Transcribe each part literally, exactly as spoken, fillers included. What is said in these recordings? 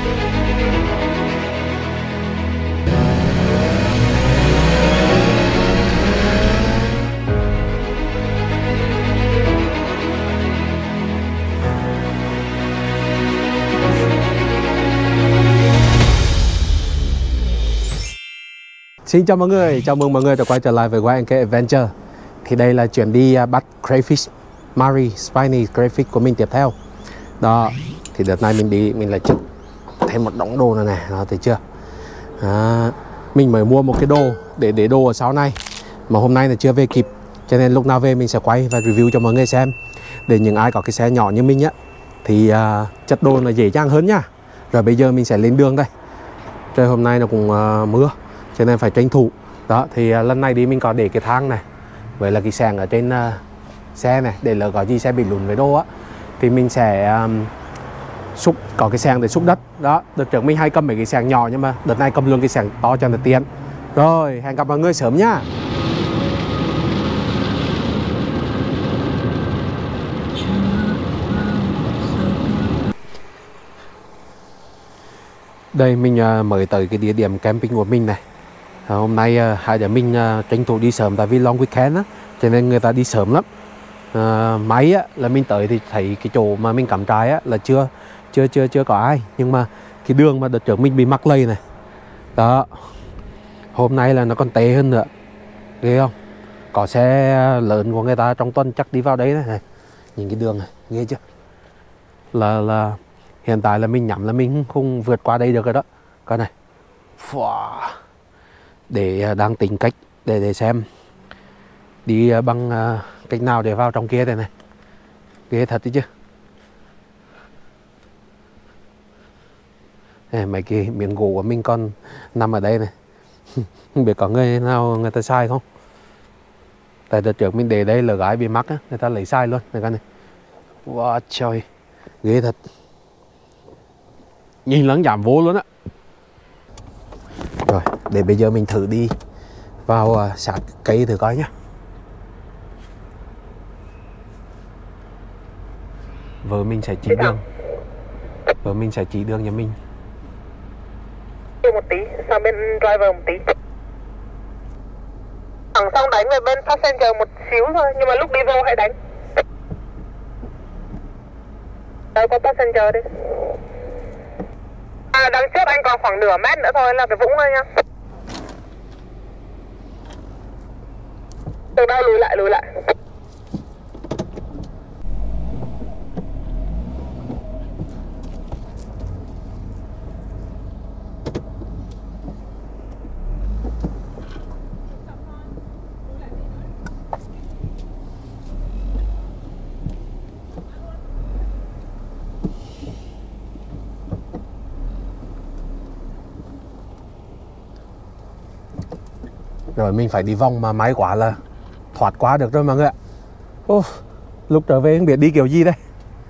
Xin chào mọi người, chào mừng mọi người đã quay trở lại với Y N K Adventure. Thì đây là chuyến đi bắt crayfish, Mari Spiny crayfish của mình tiếp theo. Đó, thì đợt này mình đi, mình lại chụp thêm một đống đồ này này, đó, thấy chưa? À, mình mới mua một cái đồ để để đồ ở sau này, mà hôm nay là chưa về kịp, cho nên lúc nào về mình sẽ quay và review cho mọi người xem. Để những ai có cái xe nhỏ như mình á, thì uh, chất đồ là dễ dàng hơn nha. Rồi bây giờ mình sẽ lên đường đây. Trời hôm nay nó cũng uh, mưa, cho nên phải tranh thủ. Đó, thì uh, lần này đi mình có để cái thang này với là cái sàng ở trên uh, xe này, để là có gì xe bị lún với đồ á, thì mình sẽ um, xúc, có cái sàng để xúc đất. Đó, đợt trước mình hay cầm mấy cái sàng nhỏ, nhưng mà đợt này cầm luôn cái sàng to cho nó tiện. Rồi, hẹn gặp mọi người sớm nhá. Đây mình uh, mới tới cái địa điểm camping của mình này. À, hôm nay uh, hai đứa mình uh, tranh thủ đi sớm, tại vì long weekend á, cho nên người ta đi sớm lắm. À, máy á, là mình tới thì thấy cái chỗ mà mình cắm trại á, là chưa chưa chưa chưa có ai, nhưng mà cái đường mà đợt trước mình bị mắc lây này. Đó, hôm nay là nó còn tệ hơn nữa, ghê không? Có xe lớn của người ta trong tuần chắc đi vào đấy này, này. Nhìn cái đường này, ghê chưa? Là là hiện tại là mình nhắm là mình không vượt qua đây được rồi đó. Coi này. Wow. Để đang tính cách để để xem đi bằng uh, cách nào để vào trong kia đây này. Ghê thật đấy chứ. Ê, mấy cái miếng gỗ của mình còn nằm ở đây này. Không biết có người nào người ta sai không. Tại đợt trước mình để đây là gái bị mắc á, người ta lấy sai luôn này, coi này. Wow trời, ghê thật. Nhìn lẫn giảm vô luôn á. Rồi, để bây giờ mình thử đi vào uh, sát cây thử coi nhá. Vợ mình sẽ chỉ đường. Vợ mình sẽ chỉ đường nhà mình. Một tí, sang bên driver một tí. Thẳng xong đánh về bên passenger một xíu thôi, nhưng mà lúc đi vô hãy đánh. Đâu có passenger đi. À, đằng trước anh còn khoảng nửa mét nữa thôi là cái vũng thôi nha. Từ đâu lùi lại, lùi lại. Rồi mình phải đi vòng, mà may quá là thoát qua được rồi mọi người ạ. Ô, lúc trở về không biết đi kiểu gì đây.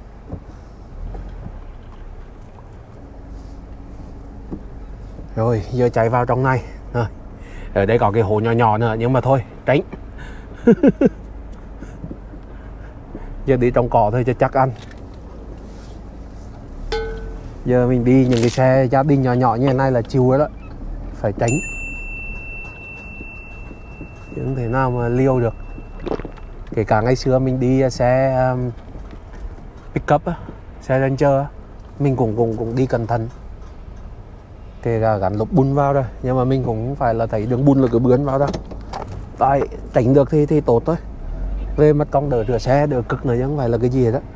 Rồi giờ chạy vào trong này. À, ở đây có cái hồ nhỏ nhỏ nữa, nhưng mà thôi tránh. Giờ đi trong cỏ thôi cho chắc ăn. Giờ mình đi những cái xe gia đình nhỏ nhỏ như thế này là chiều rồi đó, phải tránh. Chứ không thể nào mà liêu được. Kể cả ngày xưa mình đi xe um, pickup á, xe Ranger á, mình cũng cũng cũng đi cẩn thận. Kể cả gắn lốp bùn vào rồi, nhưng mà mình cũng không phải là thấy đường bùn là cứ bướn vào đâu. Tại tránh được thì thì tốt thôi. Về mất công đỡ rửa xe, đỡ cực nữa chứ không phải là cái gì đó.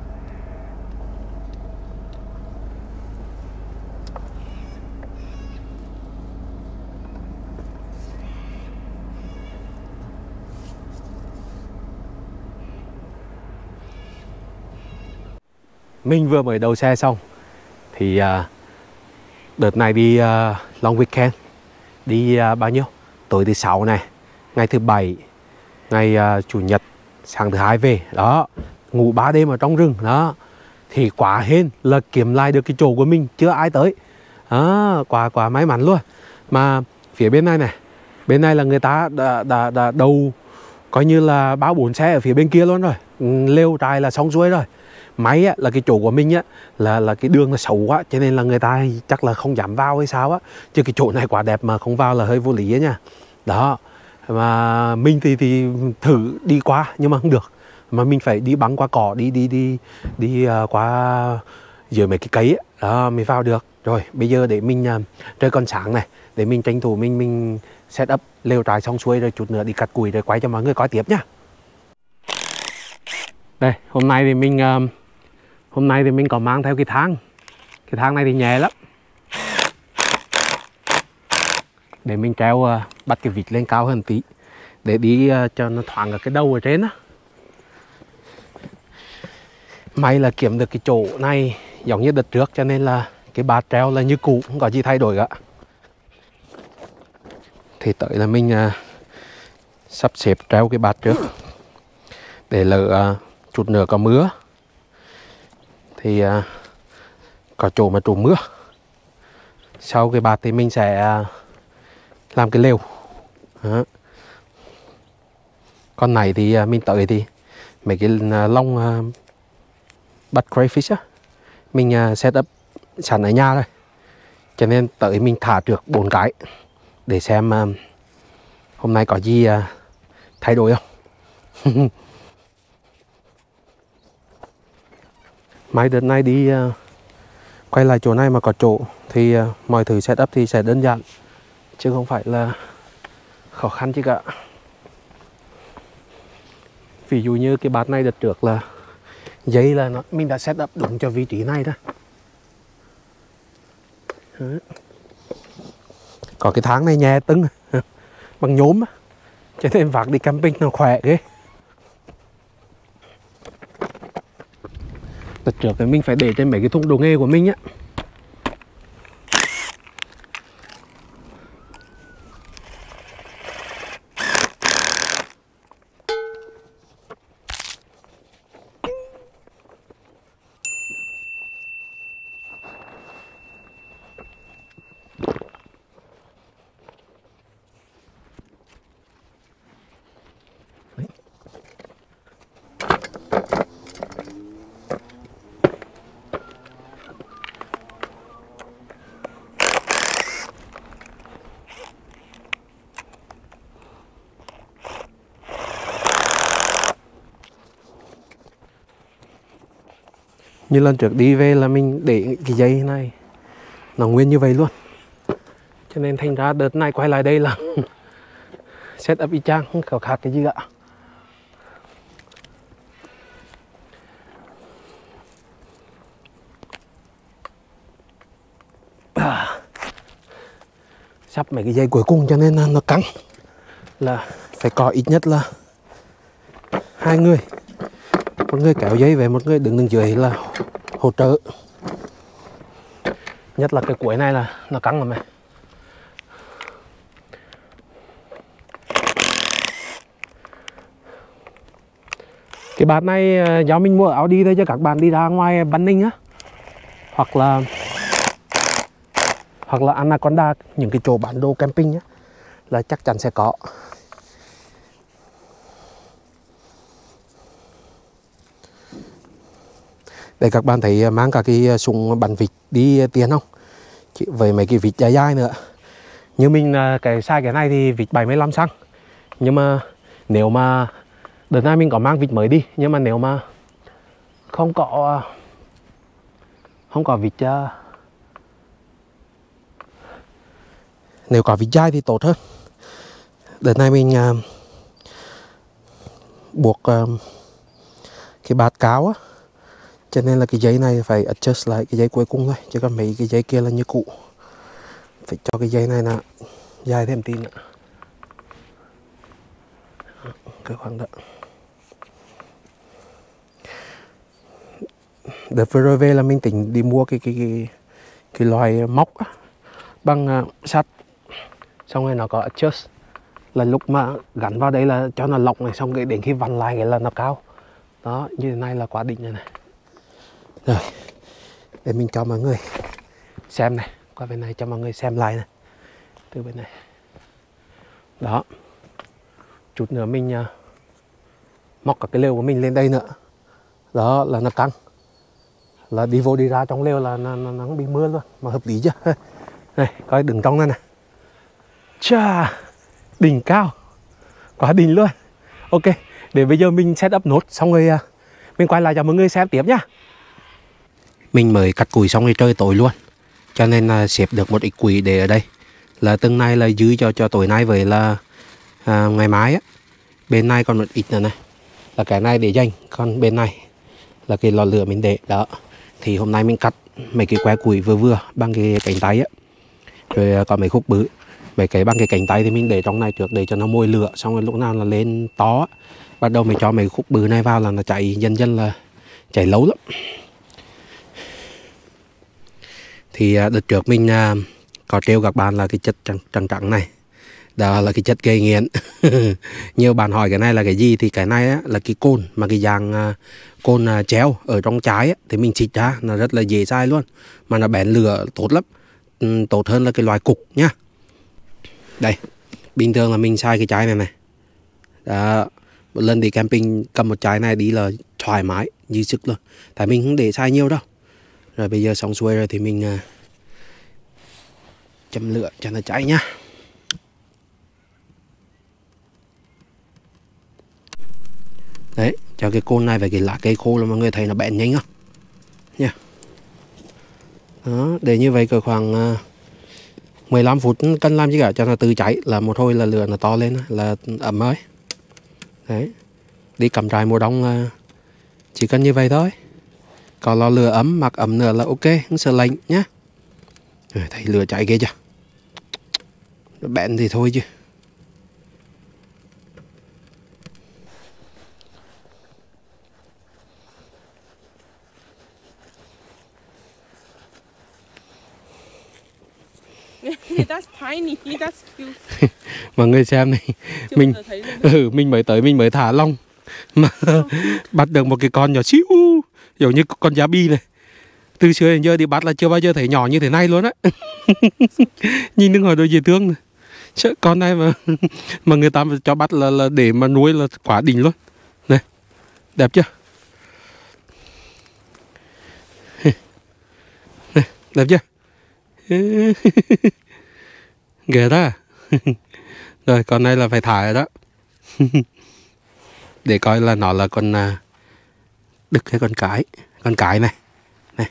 Mình vừa mới đầu xe xong. Thì uh, đợt này đi uh, long weekend. Đi uh, bao nhiêu? Tối thứ sáu này, ngày thứ bảy, ngày uh, chủ nhật, sáng thứ hai về. Đó, ngủ ba đêm ở trong rừng. Đó, thì quá hên là kiếm lại được cái chỗ của mình, chưa ai tới. Đó, quá quá may mắn luôn. Mà phía bên này này, bên này là người ta đã, đã, đã đầu coi như là ba bốn xe ở phía bên kia luôn rồi. Lêu trại là xong xuôi rồi. Máy á, là cái chỗ của mình á là là cái đường nó xấu quá, cho nên là người ta chắc là không dám vào hay sao á, chứ cái chỗ này quá đẹp mà không vào là hơi vô lý ấy nha. Đó, mà mình thì thì thử đi qua nhưng mà không được, mà mình phải đi băng qua cỏ, đi đi đi đi uh, qua dưới mấy cái cấy ấy. Đó mới vào được. Rồi bây giờ để mình uh, trời còn sáng này, để mình tranh thủ mình mình set up lều trại xong xuôi rồi chút nữa đi cắt củi rồi quay cho mọi người coi tiếp nhá. Đây, hôm nay thì mình uh, hôm nay thì mình có mang theo cái thang. Cái thang này thì nhẹ lắm, để mình treo uh, bắt cái vịt lên cao hơn tí để đi uh, cho nó thoáng ở cái đầu ở trên á. May là kiếm được cái chỗ này giống như đợt trước, cho nên là cái bạt treo là như cũ, không có gì thay đổi cả. Thì tới là mình uh, sắp xếp treo cái bạt trước, để lỡ uh, chút nữa có mưa thì uh, có chỗ mà trú mưa. Sau cái bạt thì mình sẽ uh, làm cái lều. Đó. Con này thì uh, mình tới thì mấy cái uh, lông uh, bắt crayfish á, mình uh, set up sẵn ở nhà rồi, cho nên tới mình thả trước bốn cái để xem uh, hôm nay có gì uh, thay đổi không. Mấy đợt này đi uh, quay lại chỗ này mà có chỗ thì uh, mọi thứ setup thì sẽ đơn giản, chứ không phải là khó khăn chứ cả. Ví dụ như cái bát này đợt trước là dây là nó, mình đã setup đúng cho vị trí này đó. Đó. Có cái tháng này nhẹ tưng bằng nhôm á, cho nên vác đi camping nó khỏe ghê. Đợt trước thì mình phải để trên mấy cái thùng đồ nghề của mình á. Như lần trước đi về là mình để cái dây này nó nguyên như vậy luôn, cho nên thành ra đợt này quay lại đây là set up y chang, không có khác cái gì cả. À, sắp mấy cái dây cuối cùng cho nên là nó căng, là phải có ít nhất là hai người, một người kéo dây về, một người đứng đứng dưới là hỗ trợ. Nhất là cái cuối này là nó căng rồi mày. Cái bát này do mình mua ở Audi thôi, cho các bạn đi ra ngoài Ban Ninh á, hoặc là hoặc là Anaconda, những cái chỗ bán đồ camping á, là chắc chắn sẽ có. Để các bạn thấy mang cả cái súng bắn vịt đi tiền không, chỉ với mấy cái vịt dài dài nữa. Như mình cái size cái này thì vịt bảy mươi lăm xăng, nhưng mà nếu mà đợt này mình có mang vịt mới đi, nhưng mà nếu mà không có không có vịt nếu có vịt dài thì tốt hơn. Đợt này mình uh, buộc uh, cái bạt cáo á, cho nên là cái dây này phải adjust lại cái dây cuối cùng thôi, chứ còn mấy cái dây kia là như cũ. Phải cho cái dây này là dài thêm tí nữa. Cái khoảng đó. Đợt vừa rồi về là mình tính đi mua cái cái cái, cái loài móc á, bằng uh, sắt, xong rồi nó có adjust, là lúc mà gắn vào đây là cho nó lỏng này, xong rồi đến khi vặn lại cái là nó cao. Đó, như thế này là quá đỉnh rồi này. Rồi, để mình cho mọi người xem này, qua bên này cho mọi người xem lại này, từ bên này. Đó, chút nữa mình uh, móc cả cái lều của mình lên đây nữa. Đó là nó căng. là đi vô đi ra trong lều là nó, nó, nó không bị mưa luôn, mà hợp lý chưa. Này coi đứng trong này nè, chà, đỉnh cao, quá đỉnh luôn. Ok, để bây giờ mình set up nốt xong rồi mình quay lại cho mọi người xem tiếp nhá. Mình mới cắt củi xong rồi trời tối luôn, cho nên là xếp được một ít củi để ở đây, là từng này là dư cho cho tối nay với là à, ngày mai á. Bên này còn một ít nữa này, là cái này để dành, còn bên này là cái lò lửa mình để đó. Thì hôm nay mình cắt mấy cái que củi vừa vừa bằng cái cánh tay á, rồi còn mấy khúc bự mấy cái bằng cái cánh tay thì mình để trong này trước để cho nó mồi lửa, xong rồi lúc nào là lên to bắt đầu mình cho mấy khúc bự này vào là nó chạy dần dần, là chạy lâu lắm. Thì đợt trước mình có trêu các bạn là cái chất trắng trắng trắng này, đó là cái chất gây nghiện. Nhiều bạn hỏi cái này là cái gì, thì cái này á, là cái cồn, mà cái dạng uh, cồn uh, treo ở trong trái á, thì mình xịt ra nó rất là dễ dai luôn, mà nó bén lửa tốt lắm, ừ, tốt hơn là cái loại cục nhá. Đây, bình thường là mình xài cái chai này này đó, một lần đi camping cầm một chai này đi là thoải mái như sức luôn, tại mình không để xài nhiều đâu. Rồi bây giờ xong xuôi rồi thì mình uh, châm lửa cho nó cháy nhá. Đấy, cho cái côn này và cái lá cây khô là mọi người thấy nó bén nhanh không nha. Đó, để như vậy cỡ khoảng uh, mười lăm phút cần làm gì cả, cho nó tự cháy là một hồi là lửa nó to lên là ấm ấy. Đấy, đi cắm trại mùa đông là chỉ cần như vậy thôi, có lò lửa ấm, mặc ấm nữa là ok, không sợ lạnh nhá. Rồi, thấy lửa cháy ghê chưa, nó bén thì thôi chứ. That's tiny, that's cute. Mọi người xem này, mình ừ, mình mới tới mình mới thả lông mà bắt được một cái con nhỏ xíu giống như con giá bi này. Từ xưa đến giờ đi bắt là chưa bao giờ thấy nhỏ như thế này luôn á. Nhìn đừng hỏi đôi dễ thương này. Chứ con này mà mà người ta cho bắt là, là để mà nuôi là quá đỉnh luôn. Này, đẹp chưa? Này, đẹp chưa? Ghê đó. Rồi con này là phải thả rồi đó. Để coi là nó là con đực hay con cái. Con cái này. Này.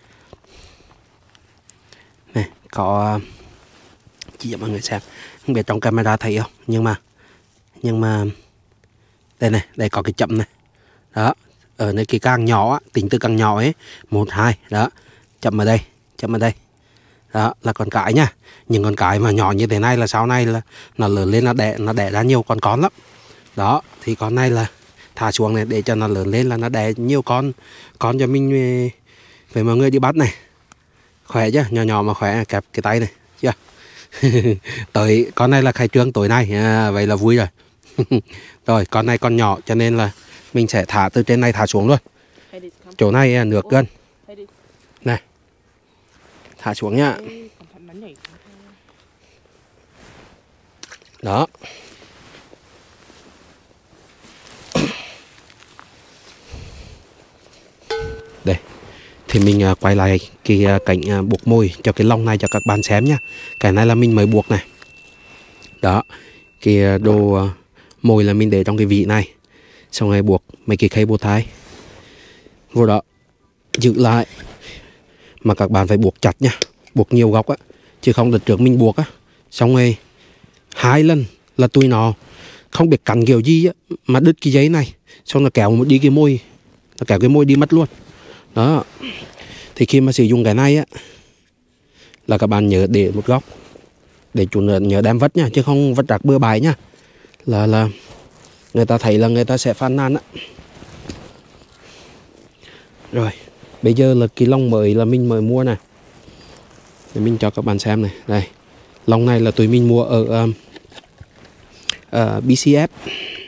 Này, có chỉ cho mọi người xem. Không biết trong camera thấy không, nhưng mà nhưng mà đây này, đây có cái chậm này. Đó, ở nơi cái càng nhỏ á, tính từ càng nhỏ ấy, một hai, đó, chậm ở đây, chậm ở đây. Đó là con cái nha. Những con cái mà nhỏ như thế này là sau này là nó lớn lên, nó đẻ nó đẻ ra nhiều con con lắm. Đó, thì con này là thả xuống này để cho nó lớn lên là nó đẻ nhiều con con cho mình với mọi người đi bắt này. Khỏe chứ, nhỏ nhỏ mà khỏe, kẹp cái tay này chưa. Tới con này là khai trương tối nay à, vậy là vui rồi. Rồi con này con nhỏ cho nên là mình sẽ thả từ trên này thả xuống luôn. Chỗ này nước gần này, thả xuống nhá. Đó. Đây. Thì mình uh, quay lại cái uh, cảnh uh, buộc mồi cho cái lông này cho các bạn xem nhá. Cái này là mình mới buộc này. Đó. Cái uh, đồ uh, mồi là mình để trong cái vị này. Xong rồi buộc mấy cái khay bột thái vô đó, giữ lại. Mà các bạn phải buộc chặt nha, buộc nhiều góc á, chứ không đợt trước mình buộc á, xong rồi hai lần là tụi nó không biết cắn kiểu gì á, mà đứt cái giấy này, xong nó kéo đi cái môi, nó kéo cái môi đi mất luôn. Đó, thì khi mà sử dụng cái này á, là các bạn nhớ để một góc, để chủ nữa nhớ đem vất nha, chứ không vất rạc bừa bãi nha, là là người ta thấy là người ta sẽ phàn nàn á. Rồi, bây giờ là cái lông mới là mình mới mua này, để mình cho các bạn xem này. Đây, lông này là tụi mình mua ở uh, uh, bê xê ép.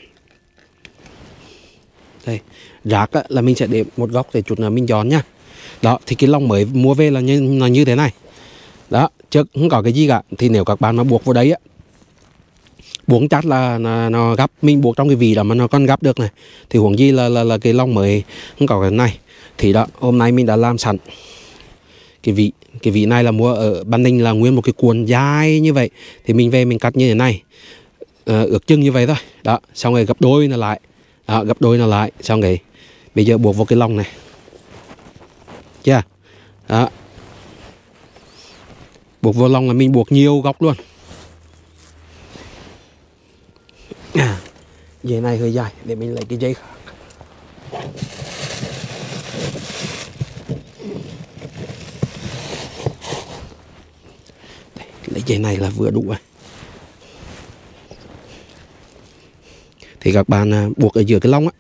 Đây, rác á, là mình sẽ để một góc để chút nữa mình dọn nha. Đó, thì cái lông mới mua về là như, là như thế này. Đó, chứ không có cái gì cả. Thì nếu các bạn mà buộc vào đấy á, buộc chặt là nó, nó gấp, mình buộc trong cái vị đó mà nó còn gấp được này, thì huống gì là, là, là cái lông mới không có cái này. Thì đó, hôm nay mình đã làm sẵn cái vị. Cái vị này là mua ở Ban Ninh, là nguyên một cái cuộn dài như vậy. Thì mình về mình cắt như thế này, à, ước chừng như vậy thôi. Đó, xong rồi gấp đôi nó lại. Đó, gấp đôi nó lại. Xong rồi bây giờ buộc vào cái lông này. Chưa? Đó. Buộc vào lông là mình buộc nhiều góc luôn. À, dây này hơi dài, để mình lấy cái dây khác. Đây, lấy dây này là vừa đủ rồi. Thì các bạn à, buộc ở giữa cái lông á.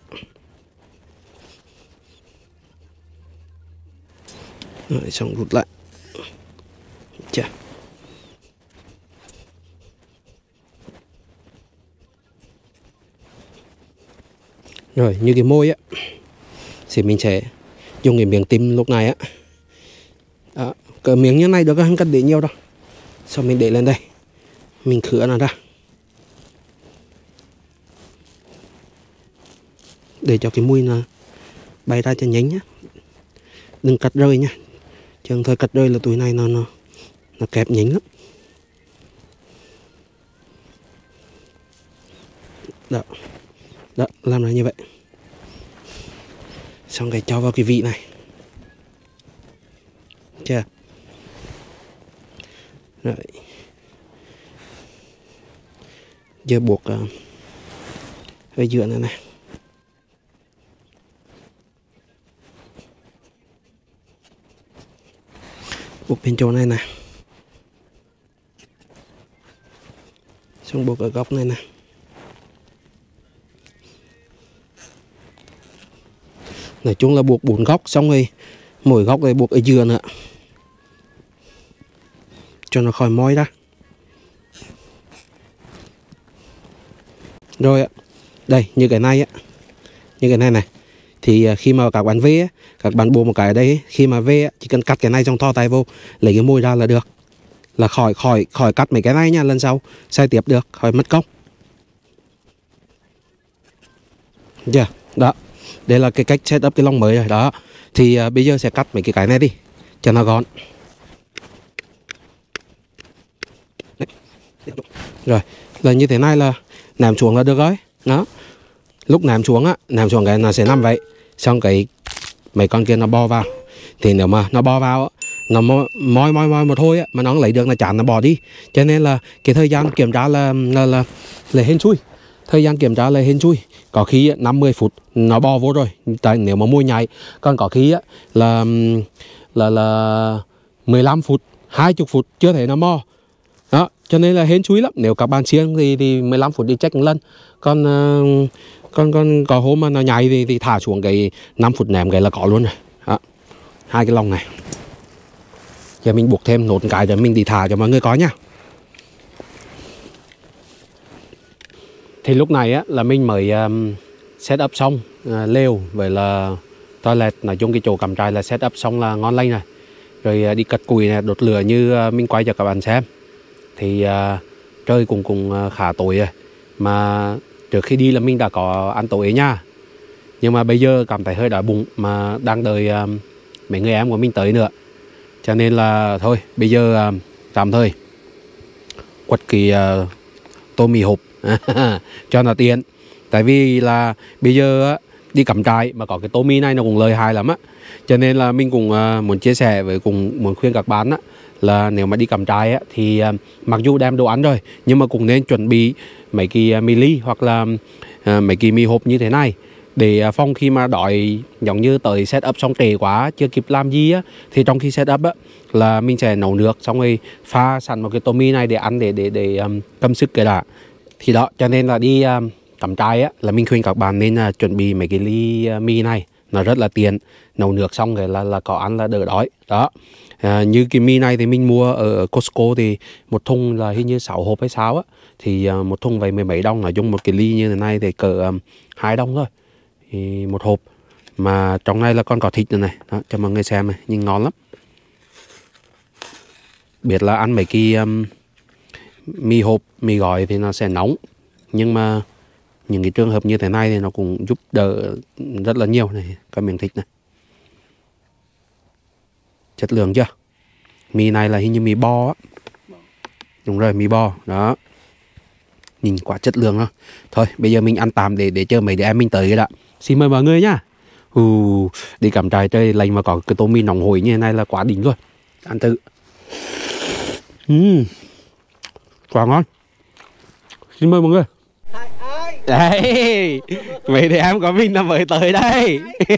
Rồi, xong rút lại. Chà. Rồi, như cái môi á thì mình sẽ dùng cái miếng tim lúc này á. Đó, cái miếng như này được không cần để nhiều đâu. Xong mình để lên đây, mình khứa nó ra để cho cái mùi nó bay ra cho nhánh nhá. Đừng cắt rơi nha, chứ thôi cắt rơi là túi này nó nó nó kẹp nhánh lắm. Đó, đó, làm ra như vậy. Xong rồi cho vào cái vị này. Chưa? Rồi. Giờ buộc uh, ở giữa này này. Buộc bên chỗ này nè. Xong buộc ở góc này nè. Nói chung là buộc bốn góc, xong rồi mỗi góc này buộc ở giữa nữa cho nó khỏi mói ra. Rồi ạ. Đây, như cái này á, như cái này này thì khi mà các bạn về á, các bạn buộc một cái ở đây, khi mà về á, chỉ cần cắt cái này trong thò tay vô, lấy cái môi ra là được, là khỏi khỏi khỏi cắt mấy cái này nha, lần sau xài tiếp được, khỏi mất công. Dạ, yeah, đó. Đây là cái cách setup cái lông mới rồi đó. Thì uh, bây giờ sẽ cắt mấy cái cái này đi cho nó gọn. Đấy. Rồi, là như thế này là nằm xuống là được rồi. Đó. Lúc nằm xuống á, nằm xuống cái nó sẽ nằm vậy. Xong cái mấy con kia nó bò vào. Thì nếu mà nó bò vào á, nó moi moi moi một thôi á, mà nó không lấy được là chán nó bỏ đi. Cho nên là cái thời gian kiểm tra là là là, là hên xui. Thời gian kiểm tra là hên xui. Có khi năm mươi phút nó bò vô rồi, tại nếu mà môi nhảy. Còn có khi á là là là mười lăm phút, hai mươi phút chưa thấy nó mò. Đó, cho nên là hên xui lắm. Nếu các bạn siêng thì thì mười lăm phút đi check một lần. Còn uh, còn còn có hôm mà nó nhảy thì, thì thả xuống cái năm phút ném cái là có luôn rồi. Đó. Hai cái lông này. Giờ mình buộc thêm nốt cái để mình đi thả cho mọi người có nha. Thì lúc này á là mình mới um, set up xong uh, lều với là toilet, nói chung cái chỗ cắm trại là set up xong là ngon lành rồi. Rồi uh, đi cất củi này, đốt lửa như uh, mình quay cho các bạn xem. Thì uh, trời cũng cũng uh, khá tối rồi. Mà trước khi đi là mình đã có ăn tối nha. Nhưng mà bây giờ cảm thấy hơi đói bụng mà đang đợi uh, mấy người em của mình tới nữa. Cho nên là thôi bây giờ uh, tạm thời quật cái uh, tô mì hộp cho nó tiện. Tại vì là bây giờ đi cắm trại mà có cái tô mì này nó cũng lợi hại lắm á. Cho nên là mình cũng uh, muốn chia sẻ với, cũng muốn khuyên các bạn á, là nếu mà đi cắm trại á, thì uh, mặc dù đem đồ ăn rồi nhưng mà cũng nên chuẩn bị mấy cái uh, mì ly hoặc là uh, mấy cái mì hộp như thế này, để uh, phòng khi mà đói, giống như tới set up xong trễ quá chưa kịp làm gì á, thì trong khi set up á là mình sẽ nấu nước xong rồi pha sẵn một cái tô mì này để ăn, để để để um, cầm sức cái đã. Thì đó, cho nên là đi um, cắm trại á là mình khuyên các bạn nên uh, chuẩn bị mấy cái ly uh, mì này, nó rất là tiện, nấu nước xong rồi là là có ăn là đỡ đói. Đó, uh, như cái mì này thì mình mua ở Costco thì một thùng là hình như sáu hộp hay sao á, thì uh, một thùng vậy mười mấy đồng, nói chung một cái ly như thế này thì cỡ um, hai đồng thôi thì một hộp, mà trong này là còn có thịt nữa này. Đó, cho mọi người xem này, nhìn ngon lắm. Biết là ăn mấy cái um, mì hộp, mì gói thì nó sẽ nóng, nhưng mà những cái trường hợp như thế này thì nó cũng giúp đỡ rất là nhiều này, cái miếng thịt này. Chất lượng chưa? Mì này là hình như mì bo á. Đúng rồi, mì bo. Đó. Nhìn quả chất lượng đó. Thôi bây giờ mình ăn tạm để để chờ mấy đứa em mình tới cái đã. Xin mời mọi người nhá. Ừ, đi cắm trại chơi lành mà có cái tô mì nóng hổi như thế này là quá đỉnh luôn. Ăn thử. Uhm, quá ngon. Xin mời mọi người. Đây, mấy đứa em có mình là mới tới đây.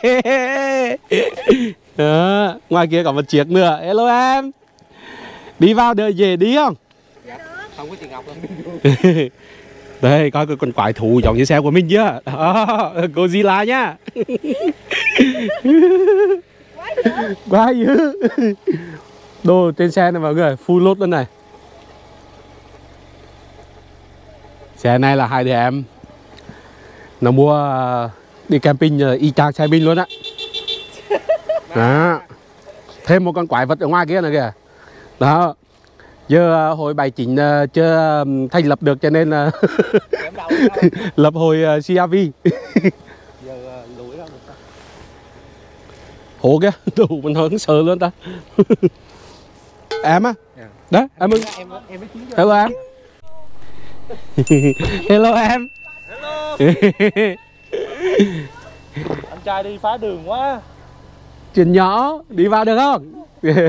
Đó, ngoài kia có một chiếc nữa. Hello em. Đi vào đợi về đi không? Dạ, không có tiền ngọc đâu. Đây, coi cái con quái thú giống như xe của mình chưa? Đó, Godzilla nhá. Quá dữ. Đồ trên xe này mọi người, full load luôn này. Xe này là hai đứa em nó mua đi camping y chang xe mình luôn á. Đó. Thêm một con quái vật ở ngoài kia này kìa. Đó. Giờ hồi bài chính chưa thành lập được cho nên là lập hồi xê rờ vê. Hổ kìa, đủ mình hứng sợ luôn ta. Em á? Đó, em ơi. Hello em. Hello em. Hello. Anh trai đi phá đường quá. Chuyện nhỏ, đi vào được không?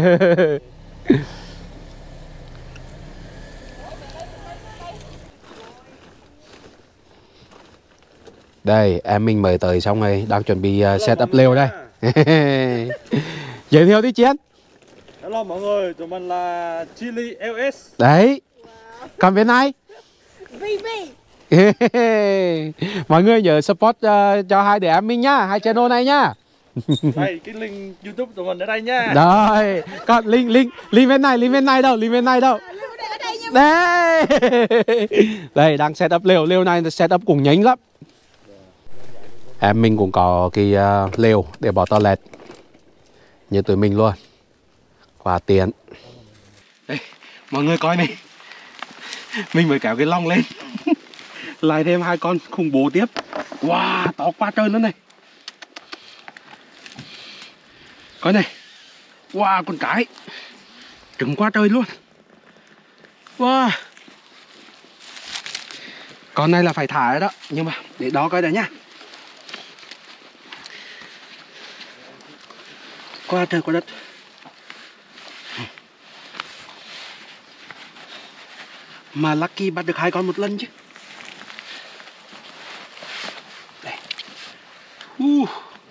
Đây, em mình mới tới xong rồi, đang chuẩn bị uh, set up lều đây. Giới thiệu đi Chiến. Hello mọi người, tụi mình là Chili lờ ét. Đấy. Còn bên này vê vê. mọi người nhớ support uh, cho hai đứa em mình nhá, hai channel này nhá. Đây, cái link YouTube tụi mình ở đây nha. Rồi, còn link link link bên này, link bên này đâu, link bên này đâu. Đây. Đây đang set up lều, lều này set up cũng nhanh lắm. Em mình cũng có cái uh, lều để bỏ toilet như tụi mình luôn. Quá tiện. Đây, mọi người coi này. Mình mới kéo cái lông lên. Lại thêm hai con khủng bố tiếp. Wow, to quá trời luôn này. Coi này. Wow, con cái trứng quá trời luôn. Wow. Con này là phải thả rồi đó. Nhưng mà để đó coi đã nhá. Quá trời quá đất. Mà Lucky bắt được hai con một lần chứ. Đây. Uh.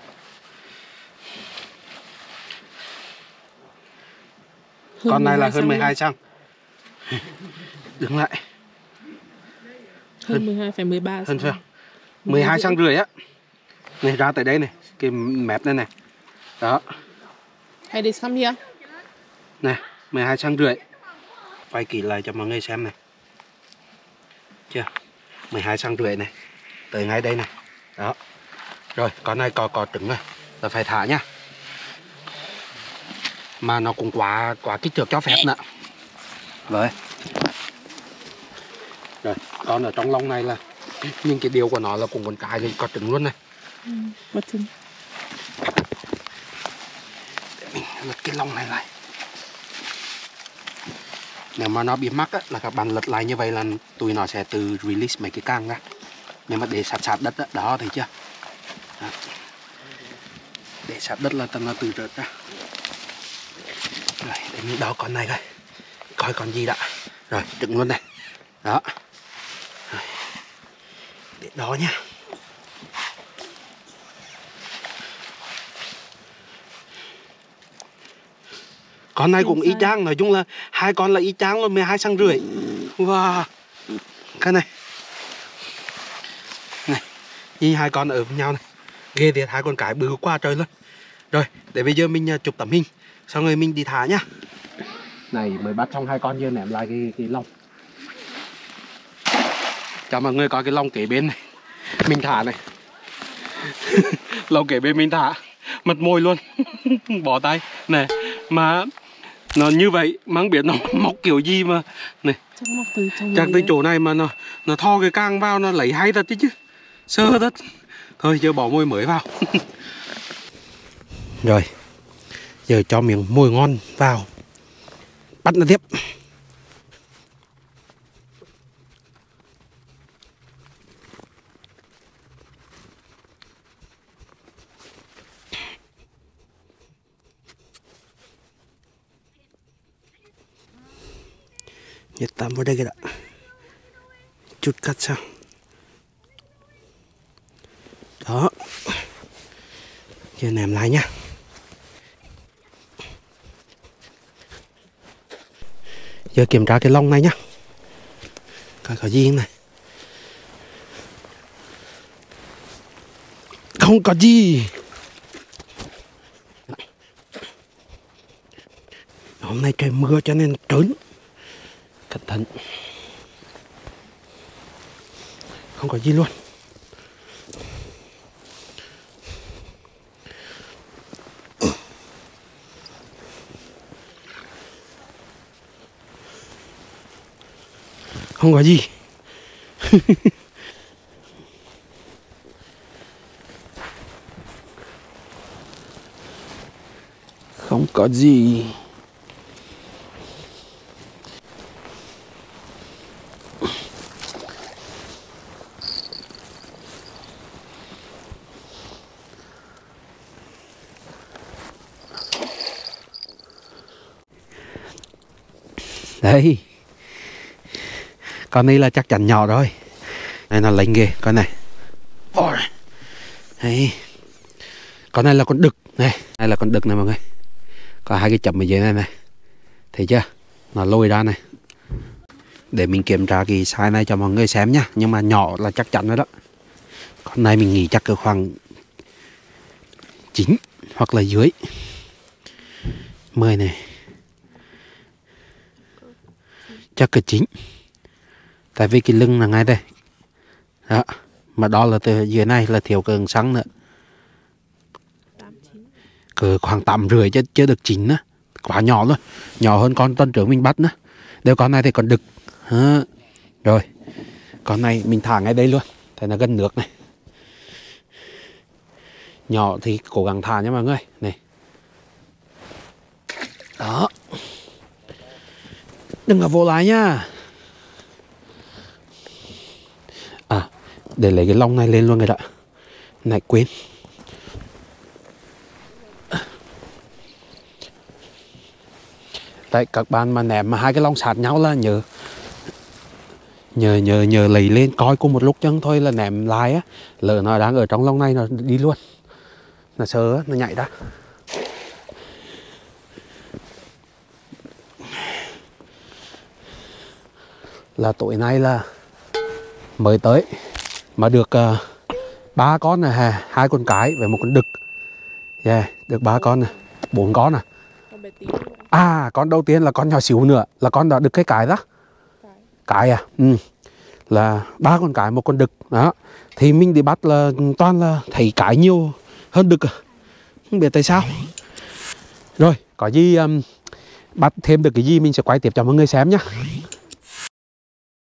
Con này là hơn mười hai xăng. Đứng lại. Hơn mười hai phẩy mười ba. Hơn chưa? mười hai xăng rưỡi á. Này ra tới đây này, cái mép này này. Đó. Hey, this come here. Nè, mười hai xăng rưỡi. Quay kỹ lại cho mọi người xem này. Chưa? mười hai xăng rưỡi này. Tới ngay đây này. Đó. Rồi, con này có có trứng rồi. Là phải thả nhá. Mà nó cũng quá quá kích thước cho phép nữa. Rồi. Rồi, con ở trong lông này là nhưng cái điều của nó là cũng con cái thì có trứng luôn này. Ừ, mất trứng. Để mình lật cái lông này lại. Nếu mà nó bị mắc á, là các bạn lật lại như vậy là tụi nó sẽ từ release mấy cái càng ra. Nhưng mà để sát sát đất á, đó thấy chưa? Đó. Để sát đất là nó từ rớt ra. Rồi, để mình đo con này coi. Coi con gì đã. Rồi, trứng luôn này. Đó. Rồi. Để đo nha. Con này cũng y chang, nói chung là hai con là y chang luôn, mười hai xăng rưỡi. Wow. Cái này. Này, y hai con ở với nhau này. Ghê thiệt, hai con cái bự quá trời luôn. Rồi, để bây giờ mình chụp tấm hình, xong rồi mình đi thả nhá. Này, mới bắt xong hai con giờ ném lại cái, cái lông. Cho mọi người coi cái lông kế bên này. Mình thả này. Lông kế bên mình thả. Mật môi luôn. Bỏ tay. Này, mà nó như vậy mà không biết nó móc kiểu gì mà này. Chắc móc từ trong Chắc tới chỗ này mà nó nó tho cái càng vào nó lấy hay thật chứ chứ. Sơ thật. Thôi giờ bỏ môi mới vào. Rồi. Giờ cho miếng mồi ngon vào, bắt nó tiếp. Nhét tạm vào đây cái đã. Chút cắt sao. Đó. Giờ ném lại nhá. Giờ kiểm tra cái lông này nhá. Coi có gì này. Không có gì. Hôm nay trời mưa cho nên trớn. Cẩn thận. Không có gì luôn. Không có gì. Không có gì. Đây. Con này là chắc chắn nhỏ rồi. Này nó lạnh ghê, con này. Đây. Con này là con đực này, đây là con đực này mọi người. Có hai cái chấm ở dưới này này. Thấy chưa? Nó lôi ra này. Để mình kiểm tra cái size này cho mọi người xem nhá. Nhưng mà nhỏ là chắc chắn rồi đó. Con này mình nghĩ chắc cỡ khoảng chín hoặc là dưới mười này. Chắc cỡ chín. Tại vì cái lưng là ngay đây. Đó. Mà đó là từ dưới này là thiếu cỡ xăng nữa. Cỡ khoảng tám rưỡi chứ chưa được chín nữa. Quá nhỏ luôn. Nhỏ hơn con tuần trước mình bắt nữa. Nếu con này thì còn đực. Đó. Rồi. Con này mình thả ngay đây luôn. Thế là gần nước này. Nhỏ thì cố gắng thả nha mọi người. Này. Đó. Đừng có vô lại nha. À, để lấy cái lông này lên luôn rồi đã. Này quên. Tại các bạn mà ném mà hai cái lông sát nhau là nhớ nhờ nhờ nhờ lấy lên coi cùng một lúc chân thôi là ném lại á, lỡ nó đang ở trong lông này nó đi luôn, nó sợ nó nhảy ra. Là tối nay là mới tới mà được uh, ba con này hà, hai con cái và một con đực. Yeah, được ba con này, bốn con à. À, con đầu tiên là con nhỏ xíu nữa là con đã được cái cái đó. Cái à, ừ. Là ba con cái một con đực đó. Thì mình đi bắt là toàn là thấy cái nhiều hơn đực à. Không biết tại sao. Rồi, có gì um, bắt thêm được cái gì mình sẽ quay tiếp cho mọi người xem nhá.